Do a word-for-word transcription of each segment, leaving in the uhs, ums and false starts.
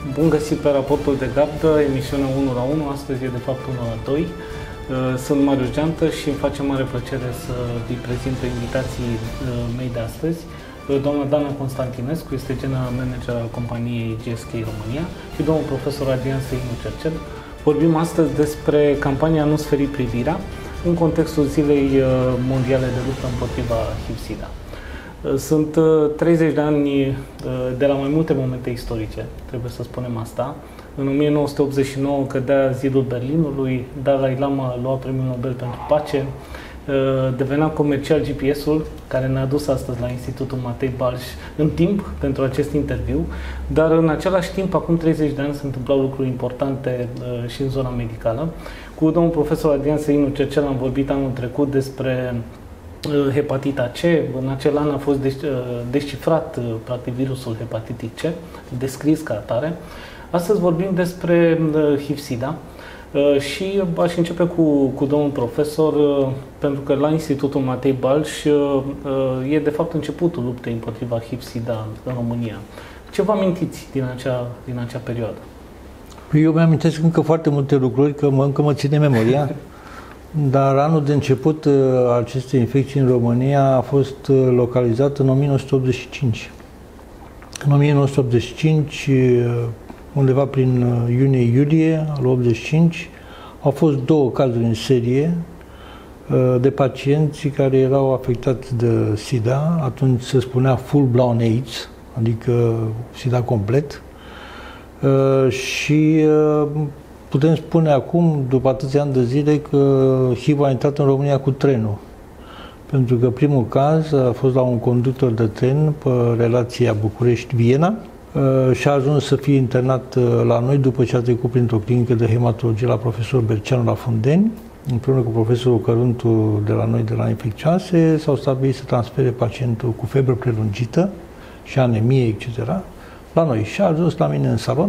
Bun găsit pe Raportul de Gardă, emisiunea unu la unu, astăzi e de fapt unu la doi. Sunt Marius Geantă și îmi face mare plăcere să îi prezint pe invitații mei de astăzi. Doamna Dana Constantinescu este general manager al companiei G S K România și domnul profesor Adrian Săinu Cercel. Vorbim astăzi despre campania Nu-ți feri privirea în contextul Zilei Mondiale de luptă împotriva H I V-SIDA. Sunt treizeci de ani de la mai multe momente istorice, trebuie să spunem asta. În o mie nouă sute optzeci și nouă cădea zidul Berlinului, Dalai Lama lua Premiul Nobel pentru Pace, devenea comercial G P S-ul, care ne-a dus astăzi la Institutul Matei Balș în timp pentru acest interviu, dar în același timp, acum treizeci de ani, se întâmplau lucruri importante și în zona medicală. Cu domnul profesor Adrian Săinu Cercel am vorbit anul trecut despre hepatita C. În acel an a fost descifrat practic virusul hepatitic C, descris ca atare. Astăzi vorbim despre H I V-SIDA și aș începe cu, cu domnul profesor, pentru că la Institutul Matei Balș e de fapt începutul luptei împotriva H I V-SIDA în România. Ce vă amintiți din acea, din acea perioadă? Eu mi-amintesc încă foarte multe lucruri, că mă, încă mă ține memoria. Dar anul de început al acestei infecții în România a fost localizat în o mie nouă sute optzeci și cinci. În o mie nouă sute optzeci și cinci, undeva prin iunie-iulie al optzeci și cinci, au fost două cazuri în serie de pacienți care erau afectați de SIDA. Atunci se spunea full-blown AIDS, adică SIDA complet. Și putem spune acum, după atâția ani de zile, că H I V a intrat în România cu trenul. Pentru că primul caz a fost la un conductor de tren pe relația București-Viena și a ajuns să fie internat la noi după ce a trecut printr-o clinică de hematologie la profesor Berceanu la Fundeni. Împreună cu profesorul Căruntu de la noi, de la infecțioase, s-au stabilit să transfere pacientul cu febră prelungită și anemie, et cetera, la noi. Și a ajuns la mine în salon,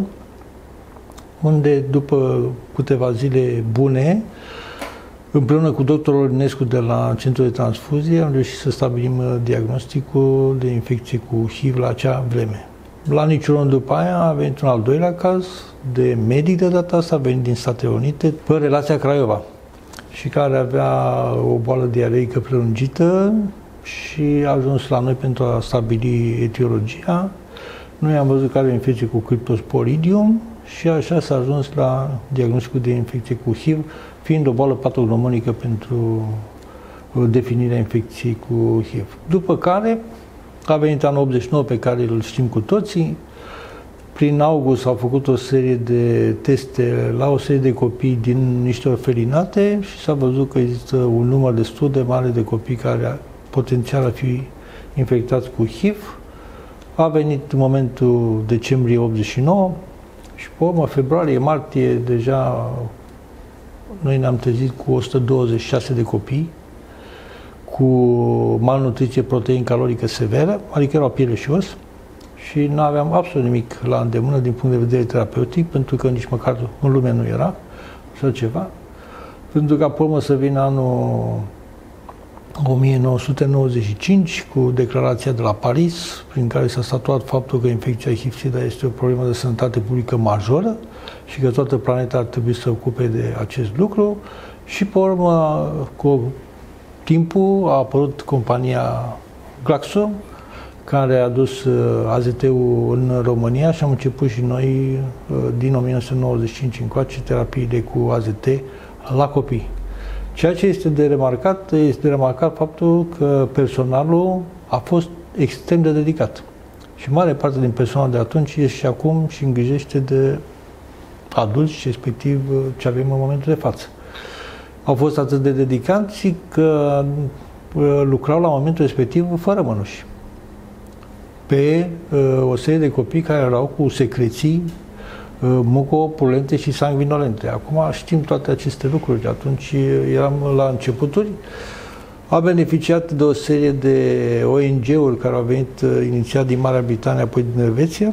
unde după câteva zile bune, împreună cu doctorul Olinescu de la Centrul de Transfuzie, am reușit să stabilim diagnosticul de infecție cu H I V la acea vreme. La niciun an după aia a venit un al doilea caz de medic de data asta, venit din Statele Unite, pe relația Craiova, și care avea o boală diareică prelungită și a ajuns la noi pentru a stabili etiologia. Noi am văzut că are o infecție cu Cryptosporidium și așa s-a ajuns la diagnosticul de infecție cu H I V, fiind o boală patognomonică pentru definirea infecției cu H I V. După care a venit anul optzeci și nouă, pe care îl știm cu toții. Prin august s-au făcut o serie de teste la o serie de copii din niște orfelinate și s-a văzut că există un număr destul de mare de copii care potențial ar fi infectați cu H I V. A venit momentul decembrie optzeci și nouă și pe urmă, februarie, martie, deja noi ne-am trezit cu o sută douăzeci și șase de copii cu malnutriție protein-calorică severă, adică erau piele și os, și nu aveam absolut nimic la îndemână din punct de vedere terapeutic, pentru că nici măcar în lume nu era așa ceva. Pentru că pe urmă să vină anul o mie nouă sute nouăzeci și cinci cu declarația de la Paris, prin care s-a statuat faptul că infecția H I V-SIDA este o problemă de sănătate publică majoră și că toată planeta ar trebui să se ocupe de acest lucru. Și pe urmă, cu timpul, a apărut compania Glaxo, care a adus A Z T-ul în România și am început și noi din o mie nouă sute nouăzeci și cinci încoace terapiile cu A Z T la copii. Ceea ce este de remarcat, este de remarcat faptul că personalul a fost extrem de dedicat. Și mare parte din personalul de atunci este și acum și îngrijește de adulți, respectiv ce avem în momentul de față. Au fost atât de dedicați că lucrau la momentul respectiv fără mănuși, pe o serie de copii care erau cu secreții mucopurulente și sanguinolente. Acum știm toate aceste lucruri. Atunci eram la începuturi. A beneficiat de o serie de O N G-uri care au venit inițial din Marea Britanie, apoi din Elveția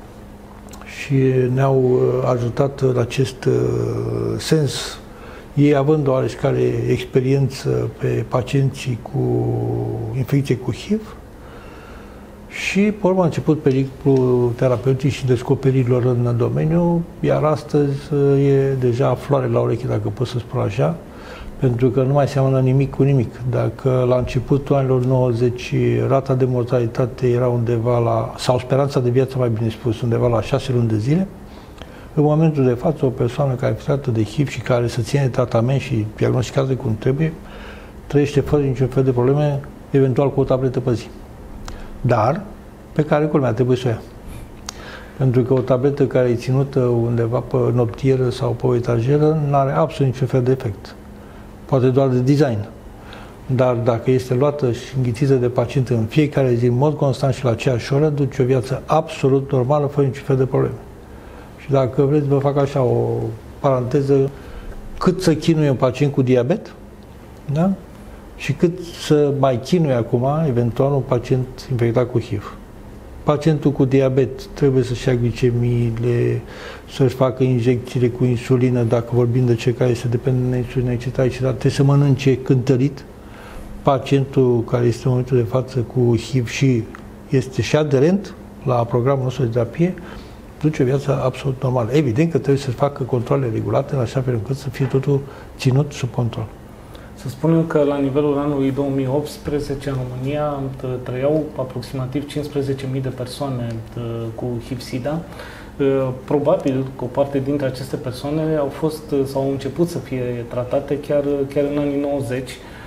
și ne-au ajutat în acest sens, ei având oareșcare experiență pe pacienții cu infecție cu H I V. Și, pe urmă, a început pericolul terapeutic și descoperirilor în domeniu, iar astăzi e deja floare la ureche, dacă pot să spun așa, pentru că nu mai seamănă nimic cu nimic. Dacă la începutul anilor nouăzeci rata de mortalitate era undeva la, sau speranța de viață, mai bine spus, undeva la șase luni de zile, în momentul de față, o persoană care e tratată de H I V și care să ține tratament și diagnosticează cum trebuie, trăiește fără niciun fel de probleme, eventual cu o tabletă pe zi. Dar, pe care culmea trebuie să o ia. Pentru că o tabletă care e ținută undeva pe noptieră sau pe o etajeră nu are absolut niciun fel de efect. Poate doar de design. Dar dacă este luată și înghițită de pacient în fiecare zi, în mod constant și la aceeași oră, duce o viață absolut normală, fără niciun fel de probleme. Și dacă vreți, vă fac așa o paranteză, cât să chinuie un pacient cu diabet, da? Și cât să mai chinuie acum, eventual, un pacient infectat cu H I V. Pacientul cu diabet trebuie să-și ia glicemiile, să-și facă injecțiile cu insulină, dacă vorbim de cei care este dependent de insulină, et cetera, et cetera, trebuie să mănânce cântărit. Pacientul care este în momentul de față cu H I V și este și aderent la programul nostru de terapie, duce o viață absolut normală. Evident că trebuie să-și facă controle regulate, în așa fel încât să fie totul ținut sub control. Să spunem că la nivelul anului două mii optsprezece în România trăiau aproximativ cincisprezece mii de persoane cu H I V-SIDA. Probabil că o parte dintre aceste persoane au fost sau au început să fie tratate chiar, chiar în anii nouăzeci.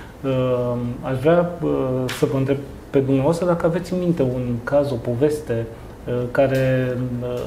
Aș vrea să vă întreb pe dumneavoastră dacă aveți în minte un caz, o poveste care...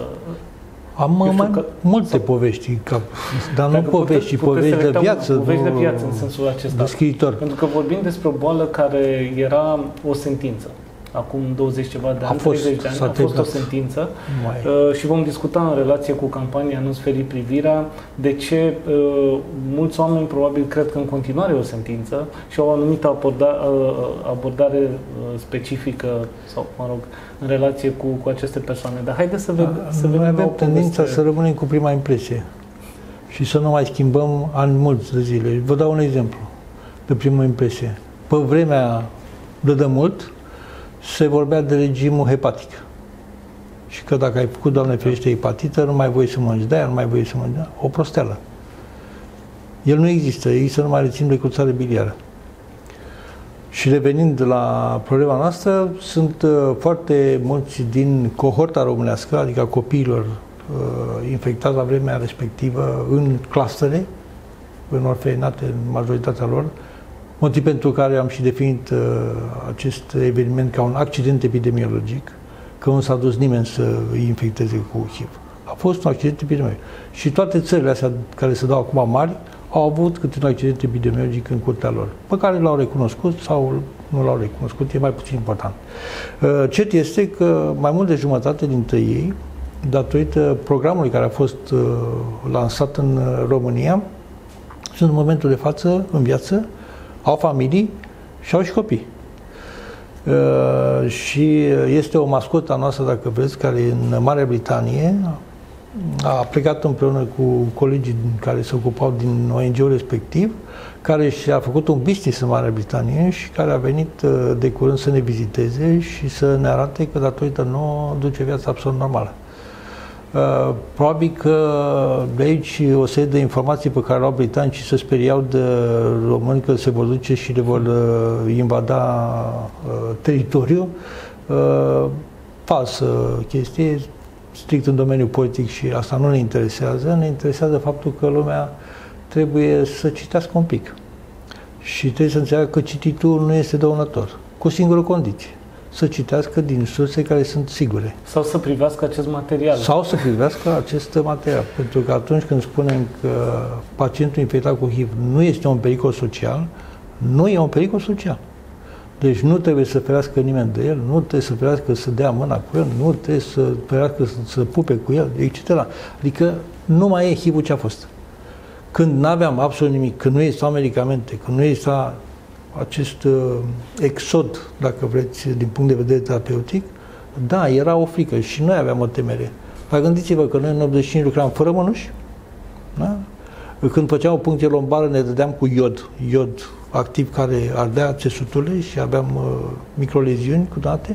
Am mai că, multe sau, povești, ca, dar nu povești, puteți, puteți povești de viață. Povești de viață în sensul acesta. De scriitor. Pentru că vorbim despre o boală care era o sentință. Acum douăzeci ceva de ani, treizeci de ani, a fost o sentință. Uh, și vom discuta în relație cu campania Nu-ți feri privirea de ce uh, mulți oameni probabil cred că în continuare e o sentință și au o anumită abordare, uh, abordare uh, specifică sau, mă rog, în relație cu, cu aceste persoane. Dar haideți să, vedem, da, să vedem. Noi avem tendința să rămânem cu prima impresie și să nu mai schimbăm ani mulți de zile. Vă dau un exemplu de primă impresie. Pe vremea de demult se vorbea de regimul hepatic. Și că dacă ai făcut, Doamne ferește, hepatită, nu mai voi să mănânci de aia, nu mai voi să mănânci de aia. O prosteală. El nu există, există numai reținut de cruțare biliară. Și revenind la problema noastră, sunt uh, foarte mulți din cohorta românească, adică copiilor uh, infectați la vremea respectivă în clustere, în orfelinate, în majoritatea lor, motiv pentru care am și definit uh, acest eveniment ca un accident epidemiologic, că nu s-a dus nimeni să îi infecteze cu H I V. A fost un accident epidemiologic. Și toate țările astea care se dau acum mari au avut câte un accident epidemiologic în curtea lor, pe care l-au recunoscut sau nu l-au recunoscut, e mai puțin important. Uh, cert este că mai mult de jumătate dintre ei, datorită programului care a fost uh, lansat în România, sunt în momentul de față în viață, au familii și au și copii. Uh, și este o mascotă a noastră, dacă vreți, care în Marea Britanie a plecat împreună cu colegii care se ocupau din O N G-ul respectiv, care și-a făcut un business în Marea Britanie și care a venit uh, de curând să ne viziteze și să ne arate că datorită nouă duce viața absolut normală. Uh, probabil că de aici o serie de informații pe care le au britanicii se speriau de români că se vor duce și le vor uh, invada uh, teritoriul. Uh, falsă chestie, strict în domeniul politic și asta nu ne interesează. Ne interesează faptul că lumea trebuie să citească un pic și trebuie să înțeleagă că cititul nu este dăunător, cu o singură condiție. Să citească din surse care sunt sigure. Sau să privească acest material. Sau să privească acest material. Pentru că atunci când spunem că pacientul infectat cu H I V nu este un pericol social, nu e un pericol social. Deci nu trebuie să ferească nimeni de el, nu trebuie să ferească să dea mâna cu el, nu trebuie să ferească să, să pupe cu el, et cetera. Adică nu mai e H I V-ul ce a fost. Când nu aveam absolut nimic, când nu existau medicamente, când nu exista acest uh, exod, dacă vreți, din punct de vedere terapeutic, da, era o frică și noi aveam o temere. Dar gândiți-vă că noi în optzeci și cinci lucram fără mănuși, da? Când făceam o puncție lombară ne dădeam cu iod, iod activ care ardea țesuturile și aveam uh, microleziuni cu date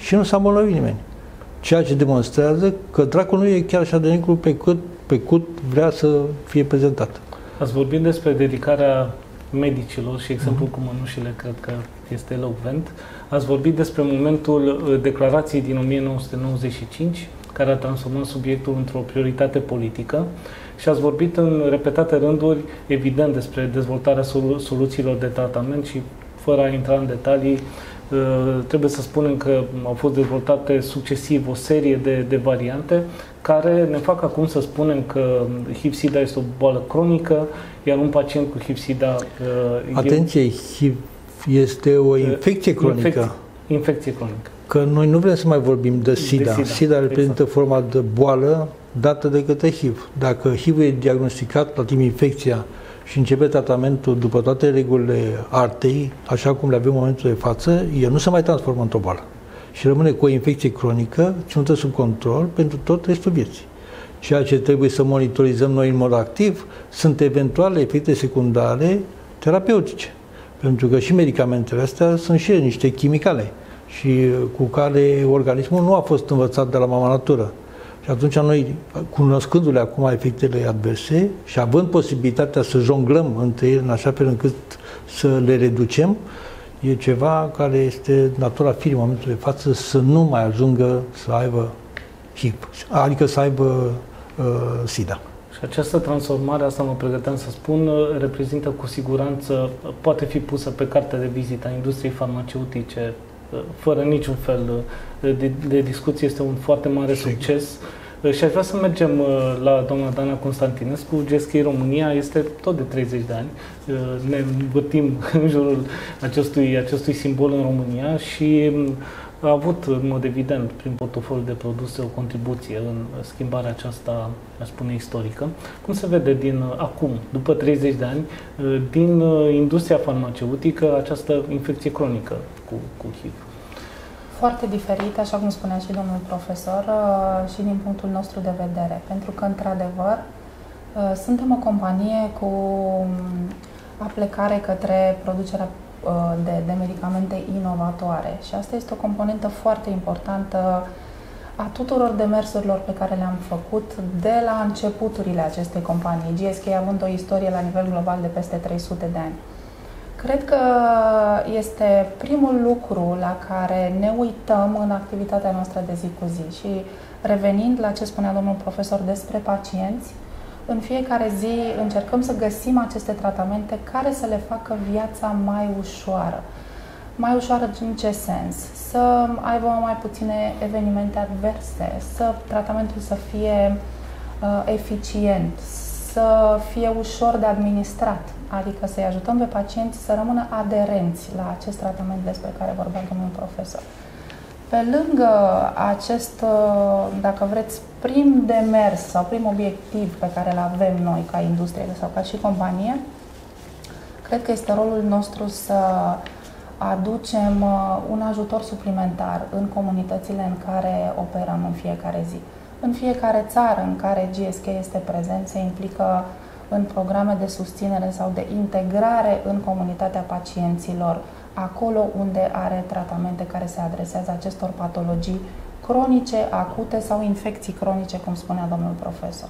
și nu s-a îmbolnăvit nimeni. Ceea ce demonstrează că dracul nu e chiar așa de negru pe cât, pe cât vrea să fie prezentat. Ați vorbit despre dedicarea medicilor și exemplul mm-hmm. cu mănușile cred că este elocvent. Ați vorbit despre momentul declarației din o mie nouă sute nouăzeci și cinci, care a transformat subiectul într-o prioritate politică și ați vorbit în repetate rânduri, evident, despre dezvoltarea solu- soluțiilor de tratament și fără a intra în detalii, trebuie să spunem că au fost dezvoltate succesiv o serie de, de variante care ne fac acum să spunem că H I V-SIDA este o boală cronică, iar un pacient cu H I V-SIDA... Atenție, H I V este o infecție cronică. Infecție, infecție cronică. Că noi nu vrem să mai vorbim de SIDA. De SIDA, SIDA reprezintă exact. Forma de boală dată de către H I V. Dacă H I V e diagnosticat la timp infecția și începe tratamentul după toate regulile artei, așa cum le avem în momentul de față, el nu se mai transformă într-o boală. Și rămâne cu o infecție cronică, ținută sub control pentru tot restul vieții. Ceea ce trebuie să monitorizăm noi în mod activ sunt eventuale efecte secundare terapeutice. Pentru că și medicamentele astea sunt și niște chimicale și cu care organismul nu a fost învățat de la mama natură. Și atunci noi, cunoscându-le acum efectele adverse și având posibilitatea să jonglăm între ele în așa fel încât să le reducem, e ceva care este natura firii în momentul de față să nu mai ajungă să aibă H I V, adică să aibă uh, SIDA. Și această transformare, asta mă pregăteam să spun, reprezintă cu siguranță, poate fi pusă pe cartea de vizită a industriei farmaceutice fără niciun fel de, de discuție, este un foarte mare Sigur. succes. Și aș vrea să mergem la doamna Dana Constantinescu. G S K România este tot de treizeci de ani. Ne învârtim în jurul acestui, acestui simbol în România și a avut, în mod evident, prin portofoliul de produse, o contribuție în schimbarea aceasta, aș spune, istorică. Cum se vede din acum, după treizeci de ani, din industria farmaceutică, această infecție cronică cu, cu H I V? Foarte diferit, așa cum spunea și domnul profesor, și din punctul nostru de vedere. Pentru că, într-adevăr, suntem o companie cu aplecare către producerea de, de medicamente inovatoare. Și asta este o componentă foarte importantă a tuturor demersurilor pe care le-am făcut de la începuturile acestei companii, G S K având o istorie la nivel global de peste trei sute de ani. Cred că este primul lucru la care ne uităm în activitatea noastră de zi cu zi. Și revenind la ce spunea domnul profesor despre pacienți, în fiecare zi încercăm să găsim aceste tratamente care să le facă viața mai ușoară. Mai ușoară în ce sens? Să aibă mai puține evenimente adverse, să tratamentul să fie uh, eficient, să fie ușor de administrat, adică să-i ajutăm pe pacienți să rămână aderenți la acest tratament despre care vorbea domnul profesor. Pe lângă acest, dacă vreți, prim demers sau prim obiectiv pe care îl avem noi ca industrie sau ca și companie, cred că este rolul nostru să aducem un ajutor suplimentar în comunitățile în care operăm în fiecare zi. În fiecare țară în care G S K este prezent, se implică în programe de susținere sau de integrare în comunitatea pacienților, acolo unde are tratamente care se adresează acestor patologii cronice, acute sau infecții cronice, cum spunea domnul profesor.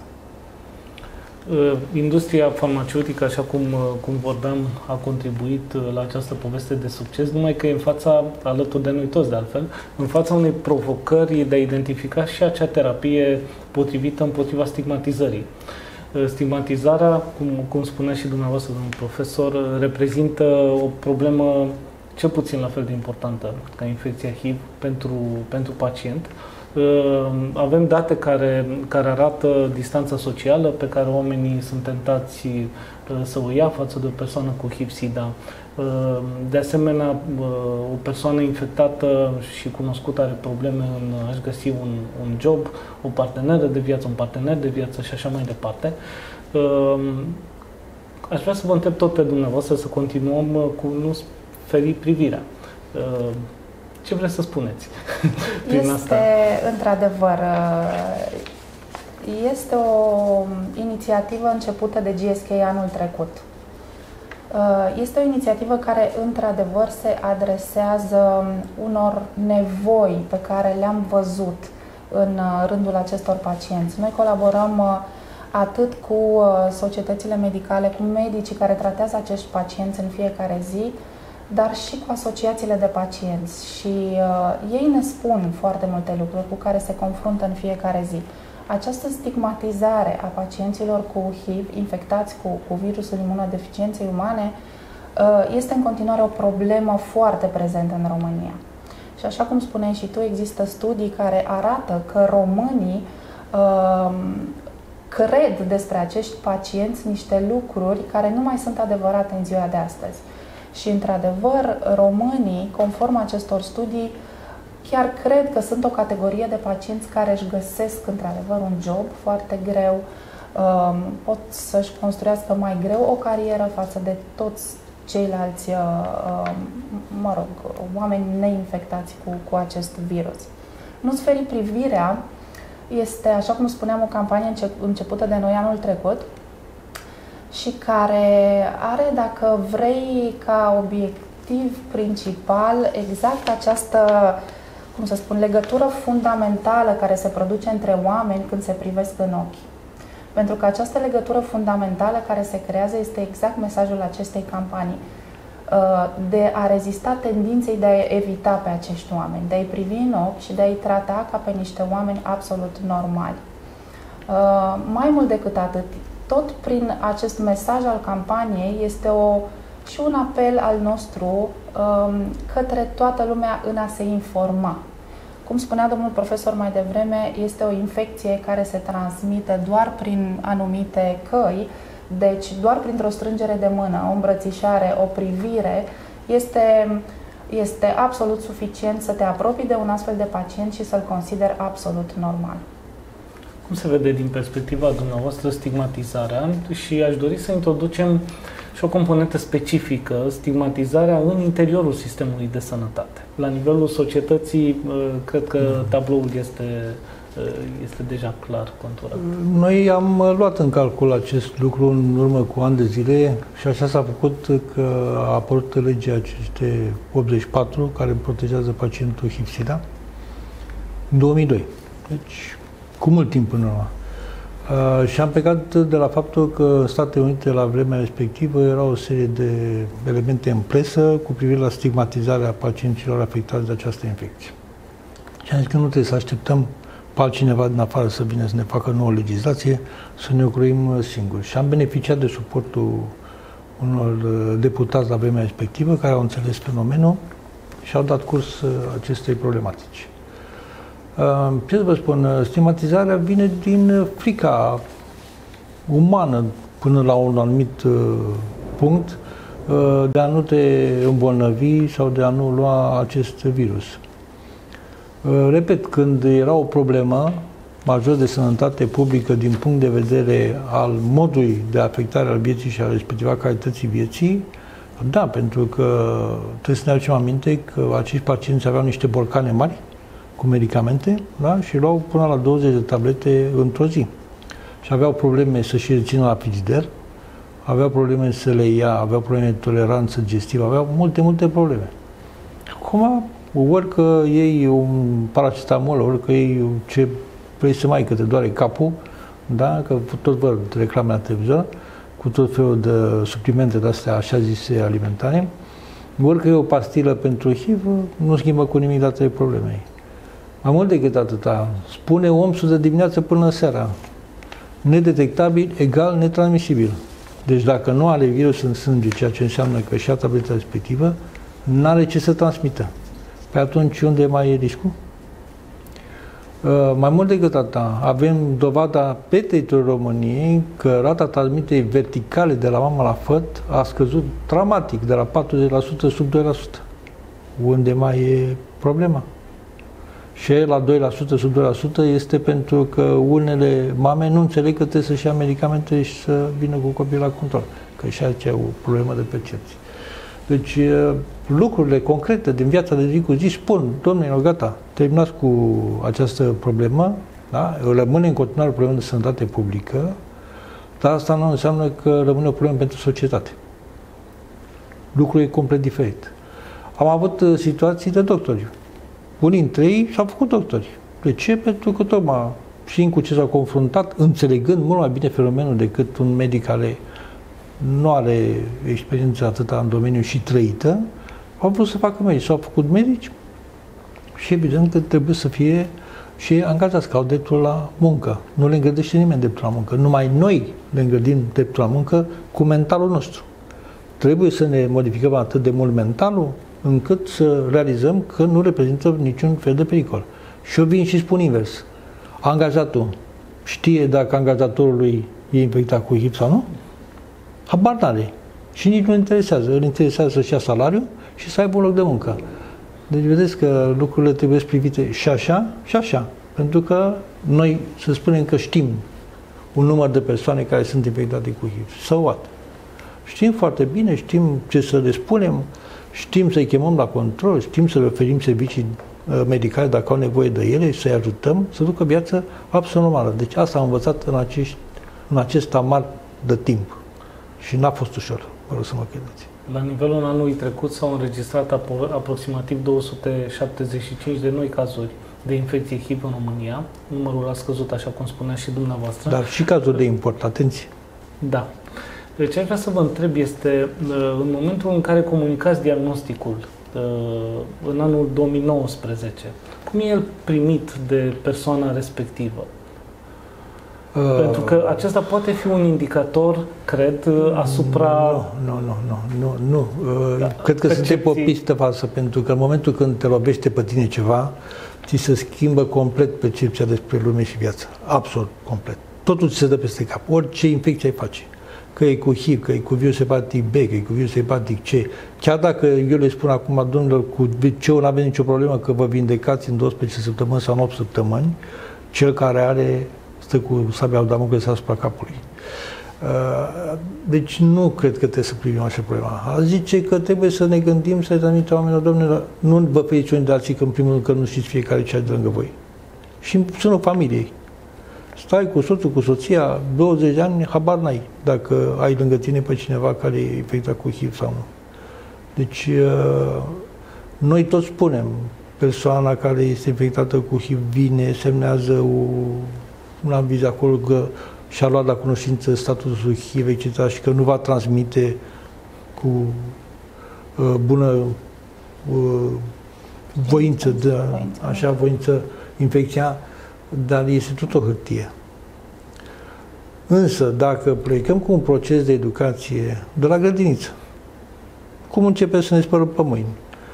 Industria farmaceutică, așa cum, cum vorbeam, a contribuit la această poveste de succes, numai că e în fața, alături de noi toți de altfel, în fața unei provocări de a identifica și acea terapie potrivită împotriva stigmatizării. Stigmatizarea, cum, cum spunea și dumneavoastră, domnul profesor, reprezintă o problemă cel puțin la fel de importantă ca infecția H I V pentru, pentru pacient. Avem date care, care arată distanța socială pe care oamenii sunt tentați să o ia față de o persoană cu H I V-SIDA. De asemenea, o persoană infectată și cunoscută are probleme în a-și găsi un, un job, o parteneră de viață, un partener de viață și așa mai departe. Aș vrea să vă întreb tot pe dumneavoastră să continuăm cu nu feri privirea. Ce vreți să spuneți prin este, asta? într-adevăr, este o inițiativă începută de G S K anul trecut. Este o inițiativă care, într-adevăr, se adresează unor nevoi pe care le-am văzut în rândul acestor pacienți. Noi colaborăm atât cu societățile medicale, cu medicii care tratează acești pacienți în fiecare zi, dar și cu asociațiile de pacienți. Și uh, ei ne spun foarte multe lucruri cu care se confruntă în fiecare zi. Această stigmatizare a pacienților cu H I V, infectați cu, cu virusul imunodeficienței umane, uh, este în continuare o problemă foarte prezentă în România. Și așa cum spuneai și tu, există studii care arată că românii uh, cred despre acești pacienți niște lucruri care nu mai sunt adevărate în ziua de astăzi. Și, într-adevăr, românii, conform acestor studii, chiar cred că sunt o categorie de pacienți care își găsesc, într-adevăr, un job foarte greu, pot să-și construiască mai greu o carieră față de toți ceilalți, mă rog, oameni neinfectați cu, cu acest virus. Nu-ți feri privirea este, așa cum spuneam, o campanie începută de noi anul trecut, și care are, dacă vrei, ca obiectiv principal exact această, cum să spun, legătură fundamentală care se produce între oameni când se privesc în ochi. Pentru că această legătură fundamentală care se creează este exact mesajul acestei campanii, de a rezista tendinței de a evita pe acești oameni, de a-i privi în ochi și de a-i trata ca pe niște oameni absolut normali. Mai mult decât atât, tot prin acest mesaj al campaniei este o, și un apel al nostru um, către toată lumea în a se informa. Cum spunea domnul profesor mai devreme, este o infecție care se transmite doar prin anumite căi, deci doar printr-o strângere de mână, o îmbrățișare, o privire, este, este absolut suficient să te apropii de un astfel de pacient și să-l consideri absolut normal. Cum se vede din perspectiva dumneavoastră stigmatizarea? Și aș dori să introducem și o componentă specifică, stigmatizarea în interiorul sistemului de sănătate. La nivelul societății, cred că tabloul este, este deja clar conturat. Noi am luat în calcul acest lucru în urmă cu ani de zile și așa s-a făcut că a apărut legea aceste optzeci și patru care protejează pacientul H I V-SIDA în două mii doi. Deci, cu mult timp în urmă. Uh, și am plecat de la faptul că în Statele Unite, la vremea respectivă, era o serie de elemente în presă cu privire la stigmatizarea pacienților afectați de această infecție. Și am zis că nu trebuie să așteptăm pe altcineva din afară să vină să ne facă nouă legislație, să ne ocroim singuri. Și am beneficiat de suportul unor deputați la vremea respectivă care au înțeles fenomenul și au dat curs acestei problematici. Ce să vă spun, stigmatizarea vine din frica umană până la un anumit punct de a nu te îmbolnăvi sau de a nu lua acest virus. Repet, când era o problemă majoră de sănătate publică din punct de vedere al modului de afectare al vieții și al respectiva calității vieții, da, pentru că trebuie să ne aducem aminte că acești pacienți aveau niște borcane mari cu medicamente, da? Și luau până la douăzeci de tablete într-o zi. Și aveau probleme să și rețină la frigider, aveau probleme să le ia, aveau probleme de toleranță digestivă, aveau multe, multe probleme. Acum, ori că iei un paracetamol, ori că iei ce vrei să mai, că te doare capul, da? Că tot văd reclame la televizor, cu tot felul de suplimente de-astea, așa zise, alimentare, ori că e o pastilă pentru H I V, nu schimbă cu nimic datele problemei. Mai mult decât atâta, spune O M S-ul de dimineață până seara. Nedetectabil egal netransmisibil. Deci dacă nu are virus în sânge, ceea ce înseamnă că și-a tableta respectivă, nu are ce să transmită. Pe atunci unde mai e riscul? Uh, mai mult decât atâta, avem dovada pe teritoriul României că rata transmiterii verticale de la mamă la făt a scăzut dramatic, de la patruzeci la sută sub doi la sută. Unde mai e problema? Și la doi la sută, sub doi la sută este pentru că unele mame nu înțeleg că trebuie să-și ia medicamente și să vină cu copilul la control. Că și aceea e o problemă de percepție. Deci lucrurile concrete din viața de zi cu zi spun, domnilor, gata, terminați cu această problemă, da? Rămâne în continuare o problemă de sănătate publică, dar asta nu înseamnă că rămâne o problemă pentru societate. lucrul e complet diferit. Am avut situații de doctori. Unii dintre ei s-au făcut doctori. De ce? Pentru că tocmai știind cu ce s-au confruntat, înțelegând mult mai bine fenomenul decât un medic care nu are experiență atâta în domeniu și trăită, au vrut să facă medici. S-au făcut medici și evident că trebuie să fie și angajați, că au dreptul la muncă. Nu le îngădește nimeni dreptul la muncă. Numai noi le îngădim dreptul la muncă cu mentalul nostru. Trebuie să ne modificăm atât de mult mentalul încât să realizăm că nu reprezintă niciun fel de pericol. Și eu vin și spun invers. Angajatul știe dacă angajatorului e infectat cu H I V sau nu? Habar n-are. Și nici nu interesează. Îl interesează să-și ia salariul și să aibă un loc de muncă. Deci vedeți că lucrurile trebuie privite și așa și așa. Pentru că noi, să spunem că știm un număr de persoane care sunt infectate cu H I V. So what? Știm foarte bine, știm ce să le spunem, știm să-i chemăm la control, știm să le oferim servicii medicale dacă au nevoie de ele și să-i ajutăm să ducă viață absolut normală. Deci asta am învățat în, acești, în acest amar de timp. Și n-a fost ușor, vă rog să mă credeți. La nivelul anului trecut s-au înregistrat aproximativ două sute șaptezeci și cinci de noi cazuri de infecție H I V în România. Numărul a scăzut, așa cum spunea și dumneavoastră. Dar și cazuri de import, atenție. Da. Deci ce vreau să vă întreb este, în momentul în care comunicați diagnosticul în anul două mii nouăsprezece, cum e el primit de persoana respectivă? Uh, Pentru că acesta poate fi un indicator, cred, asupra... Nu, nu, nu, nu, nu. Uh, da, cred că suntem pe o pistă falsă, pentru că în momentul când te lovește pe tine ceva, ți se schimbă complet percepția despre lume și viață. Absolut, complet. Totul ți se dă peste cap. Orice infecție ai face. Că e cu H I V, că e cu virus hepatic B, că e cu virus hepatic C. Chiar dacă eu le spun acum, domnilor, cu C nu aveți nicio problemă că vă vindecați în douăsprezece săptămâni sau în opt săptămâni, cel care are stă cu sabia Damocles asupra capului. Deci nu cred că trebuie să privim așa problema. A zice că trebuie să ne gândim, să-i transmitem oamenilor, domnilor, nu vă feriți unii de alții, că în primul rând că nu știți fiecare ce are de lângă voi. Și în sânul familiei. Stai cu soțul, cu soția, douăzeci de ani, habar n-ai dacă ai lângă tine pe cineva care e infectat cu H I V sau nu. Deci, noi tot spunem, persoana care este infectată cu H I V vine, semnează o, un aviz acolo că și-a luat la cunoștință statusul H I V, et cetera, și că nu va transmite cu uh, bună uh, voință, de, așa, voință, infecția, dar este tot o hârtie. Însă, dacă plecăm cu un proces de educație de la grădiniță, cum începem să ne spălăm pe mâini,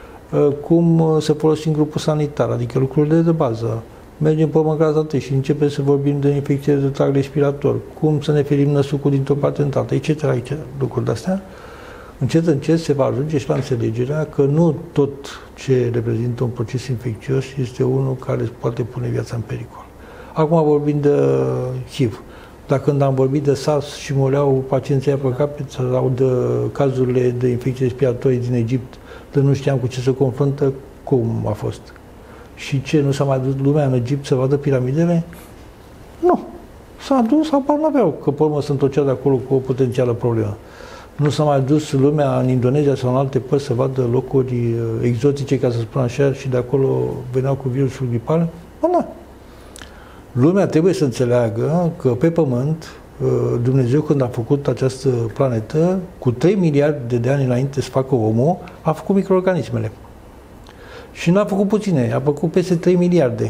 cum să folosim grupul sanitar, adică lucrurile de bază, mergem pe măgaza întâi și începem să vorbim de infecție de trag respirator, cum să ne ferim năsucul dintr-o parte în alta, et cetera, et cetera, lucruri de-astea, încet, încet se va ajunge și la înțelegerea că nu tot ce reprezintă un proces infecțios este unul care poate pune viața în pericol. Acum vorbim de H I V. Dar când am vorbit de SARS și mureau pacienții pe capet sau de cazurile de infecție respiratorie din Egipt, de nu știam cu ce se confruntă, cum a fost? Și ce, nu s-a mai dus lumea în Egipt să vadă piramidele? Nu. S-a dus, apar n-aveau, că pe urmă se întorcea de acolo cu o potențială problemă. Nu s-a mai dus lumea în Indonezia sau în alte părți să vadă locuri exotice, ca să spun așa, și de acolo veneau cu virusul gripal? Nu, nu. Lumea trebuie să înțeleagă că pe Pământ, Dumnezeu, când a făcut această planetă, cu trei miliarde de ani înainte să facă omul, a făcut microorganismele. Și n-a făcut puține, a făcut peste trei miliarde.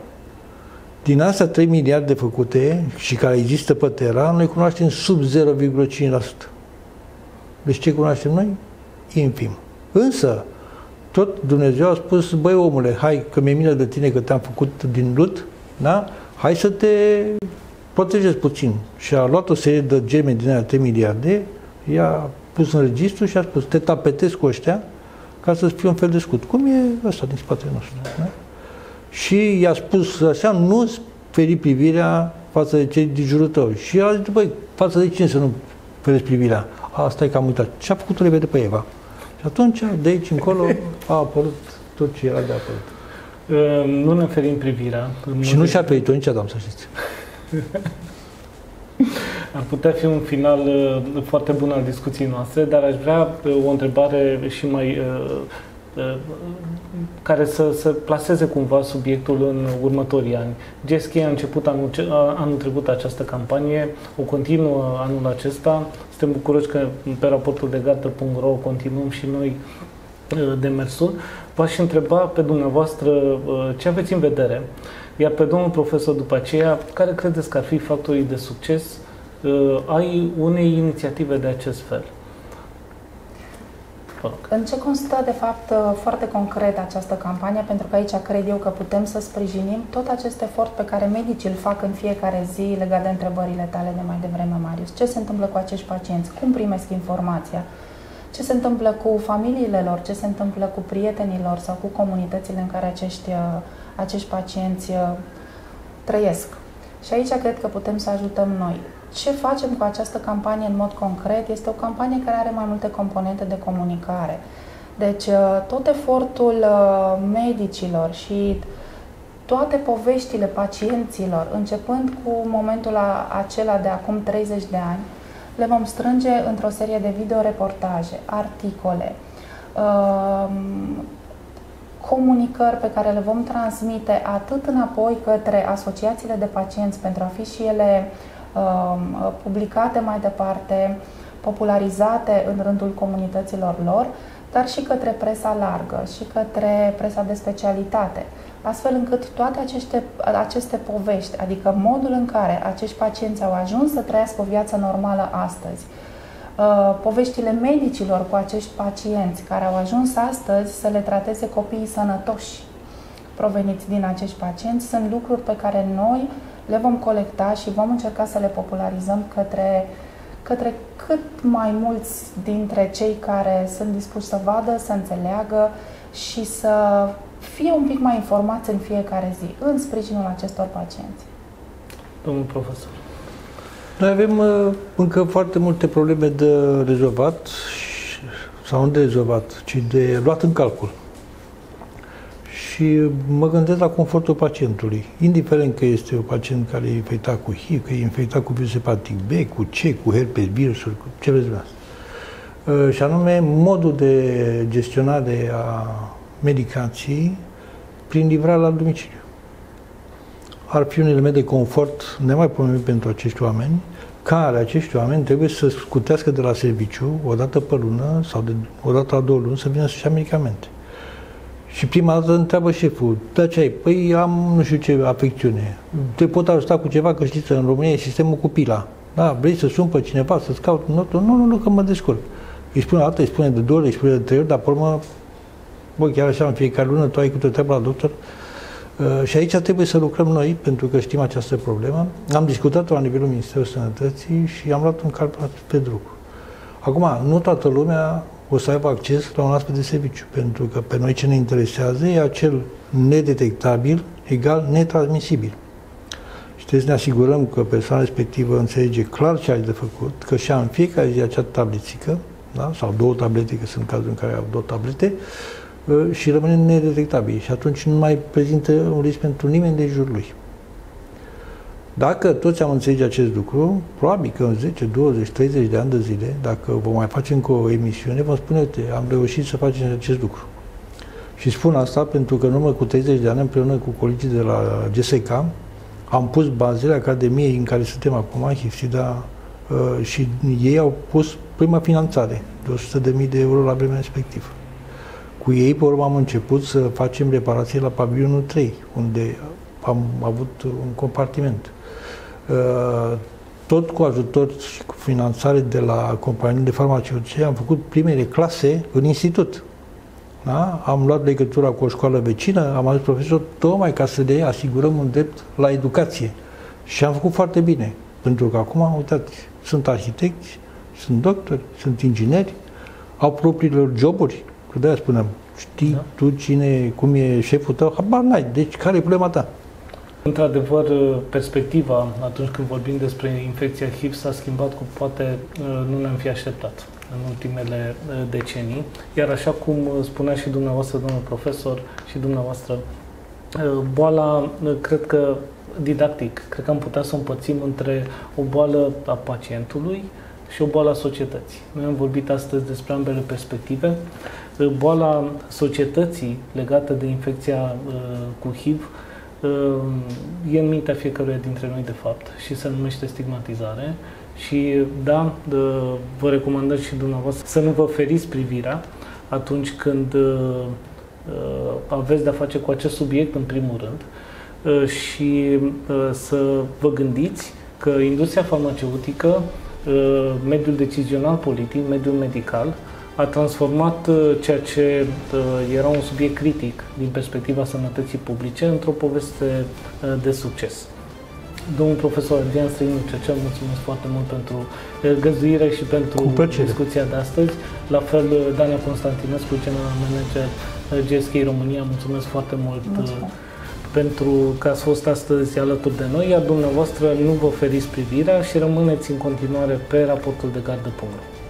Din astea trei miliarde făcute și care există pe Terra, noi cunoaștem sub zero virgulă cinci la sută. Deci ce cunoaștem noi? Infim. Însă, tot Dumnezeu a spus, băi omule, hai că mi-e milă de tine că te-am făcut din lut, da? Hai să te protejezi puțin. Și a luat o serie de gemeni din aia trei miliarde, i-a pus în registru și a spus, te tapetezi cu ăștia ca să-ți fie un fel de scut. Cum e ăsta din spatele nostru? Da? Și i-a spus așa, nu-ți feri privirea față de cei din jurul tău. Și a zis, băi, față de cine să nu ferești privirea? Asta e că am uitat. Și a făcut-o repede pe Eva. Și atunci, de aici încolo, a apărut tot ce era de apărut. Nu ne ferim privirea. Și nu și-a ferit-o nici Adam, să știți. Ar putea fi un final uh, foarte bun al discuției noastre, dar aș vrea uh, o întrebare și mai uh, uh, care să, să plaseze cumva subiectul în următorii ani. G S K a început anul, anul trecut această campanie, o continuă anul acesta. Suntem bucuroși că pe raportul de gardă punct ro continuăm și noi uh, demersul. V-aș întreba pe dumneavoastră uh, ce aveți în vedere, iar pe domnul profesor după aceea, care credeți că ar fi factorii de succes uh, ai unei inițiative de acest fel? În ce constă, de fapt, foarte concret această campanie? Pentru că aici cred eu că putem să sprijinim tot acest efort pe care medicii îl fac în fiecare zi legat de întrebările tale de mai devreme, Marius. Ce se întâmplă cu acești pacienți? Cum primesc informația? Ce se întâmplă cu familiile lor? Ce se întâmplă cu prietenii lor sau cu comunitățile în care acești, acești pacienți trăiesc? Și aici cred că putem să ajutăm noi. Ce facem cu această campanie în mod concret? Este o campanie care are mai multe componente de comunicare. Deci tot efortul medicilor și toate poveștile pacienților, începând cu momentul acela de acum treizeci de ani, le vom strânge într-o serie de videoreportaje, articole, comunicări pe care le vom transmite atât înapoi către asociațiile de pacienți pentru a fi și ele publicate mai departe, popularizate în rândul comunităților lor, dar și către presa largă și către presa de specialitate, astfel încât toate aceste, aceste povești, adică modul în care acești pacienți au ajuns să trăiască o viață normală astăzi, poveștile medicilor cu acești pacienți care au ajuns astăzi să le trateze copiii sănătoși proveniți din acești pacienți, sunt lucruri pe care noi le vom colecta și vom încerca să le popularizăm către, către cât mai mulți dintre cei care sunt dispuși să vadă, să înțeleagă și să fie un pic mai informați în fiecare zi, în sprijinul acestor pacienți. Domnul profesor. Noi avem uh, încă foarte multe probleme de rezolvat, sau nu de rezolvat, ci de luat în calcul. Și mă gândesc la confortul pacientului, indiferent că este un pacient care e infectat cu H I V, că e infectat cu virus hepatic B, cu C, cu herpes virusuri, cu ce vreți vreau. Și anume modul de gestionare a medicației prin livrare la domiciliu. Ar fi un element de confort nemaipomenit pentru acești oameni, care acești oameni trebuie să scutească de la serviciu o dată pe lună sau de o dată la două luni să vină să-și ia medicamente. Și prima dată întreabă șeful, da ce ai? Păi am nu știu ce afecțiune. Te pot ajuta cu ceva, că știți, în România e sistemul cu pila. Da, vrei să suni pe cineva, să-ți caut notă? Nu, nu, nu, că mă descurc. Îi spune o dată, îi spune de două ori, îi spune de trei ori, dar pe urmă, bă, chiar așa, în fiecare lună, tu ai câte o treabă la doctor. Uh, și aici trebuie să lucrăm noi, pentru că știm această problemă. Am discutat-o la nivelul Ministerului Sănătății și am luat un calcul pe drum. Acum, nu toată lumea o să aibă acces la un astfel de serviciu, pentru că pe noi ce ne interesează e acel nedetectabil egal netransmisibil. Și trebuie să ne asigurăm că persoana respectivă înțelege clar ce are de făcut, că și-a în fiecare zi acea tabletică, da? Sau două tablete, că sunt cazuri în care au două tablete, și rămâne nedetectabil. Și atunci nu mai prezintă un risc pentru nimeni de jurul lui. Dacă toți am înțelege acest lucru, probabil că în zece, douăzeci, treizeci de ani de zile, dacă vom mai face încă o emisiune, vom spune, uite, am reușit să facem acest lucru. Și spun asta pentru că în urmă cu treizeci de ani, împreună cu colegii de la G S K, am pus bazele Academiei în care suntem acum, H I V SIDA, și ei au pus prima finanțare de o sută de mii de euro la vremea respectivă. Cu ei, pe urmă, am început să facem reparații la pavilionul trei, unde am avut un compartiment. Tot cu ajutor și cu finanțare de la companii de farmaceutice, am făcut primele clase în institut. Da? Am luat legătura cu o școală vecină, am adus profesor tocmai ca să le asigurăm un drept la educație. Și am făcut foarte bine. Pentru că acum, uitați, sunt arhitecți, sunt doctori, sunt ingineri, au propriilor joburi. Că de-aia spuneam, știi da. Tu cine, cum e șeful tău? Habar n-ai. Deci care e problema ta? Într-adevăr, perspectiva atunci când vorbim despre infecția H I V s-a schimbat cu poate nu ne-am fi așteptat în ultimele decenii. Iar așa cum spunea și dumneavoastră, domnul profesor, și dumneavoastră, boala cred că didactic, cred că am putea să o împărțim între o boală a pacientului și o boală a societății. Noi am vorbit astăzi despre ambele perspective. Boala societății legată de infecția uh, cu H I V uh, e în mintea fiecăruia dintre noi, de fapt, și se numește stigmatizare. Și da, uh, vă recomandăm și dumneavoastră să nu vă feriți privirea atunci când uh, uh, aveți de-a face cu acest subiect, în primul rând, uh, și uh, să vă gândiți că industria farmaceutică, mediul decizional politic, mediul medical, a transformat ceea ce era un subiect critic din perspectiva sănătății publice într-o poveste de succes. Domnul profesor Adrian Străinu Cercel, mulțumesc foarte mult pentru găzduire și pentru discuția de astăzi. La fel, Dania Constantinescu, general manager G S K România, mulțumesc foarte mult. Mulțumesc pentru că ați fost astăzi alături de noi, iar dumneavoastră nu vă feriți privirea și rămâneți în continuare pe raportul de gardă punct ro.